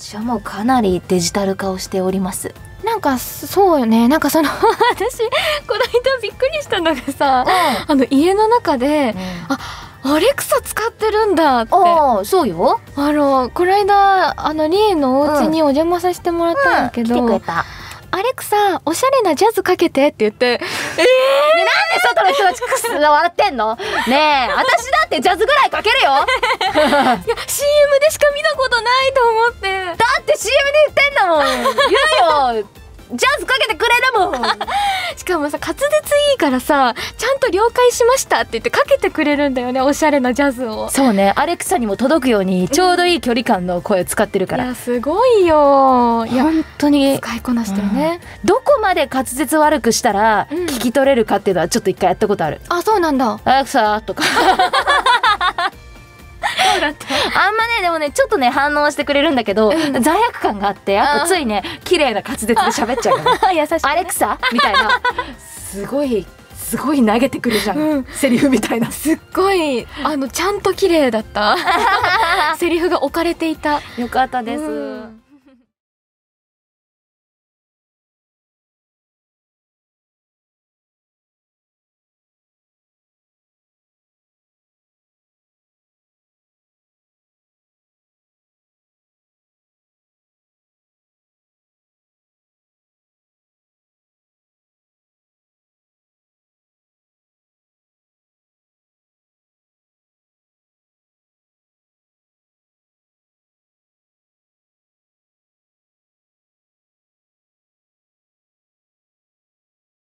私はもうかなりデジタル化をしております。 なんかそうよね。なんかその私この間びっくりしたのがさ、家の中で、アレクサ使ってるんだって。 そうよ。 この間リエのお家にお邪魔させてもらったんだけど、 来てくれた。 アレクサおしゃれなジャズかけてって言って、 なんで外の人たちクス笑ってんのねえ、私だってジャズぐらいかけるよ。 いや CM でしか見たことないと思って。 だって CM で言ってんだもん。言うよ。ジャズかけてくれだもん。 しかもさ、滑舌いいからさ、ちゃんと了解しましたって言ってかけてくれるんだよね、おしゃれなジャズを。 そうね、アレクサにも届くようにちょうどいい距離感の声を使ってるから。 いやすごいよ。いや本当に使いこなしてるね。 どこまで滑舌悪くしたら聞き取れるかっていうのはちょっと一回やったことある。 あ、そうなんだ。 アレクサとか。あんまね、でもね、ちょっとね反応してくれるんだけど、罪悪感があって、やっぱついね綺麗な滑舌で喋っちゃうから。 優しいね。 アレクサみたいな、すごい投げてくるじゃん、セリフみたいな。 すっごいちゃんと綺麗だった。セリフが置かれていた。 よかったです。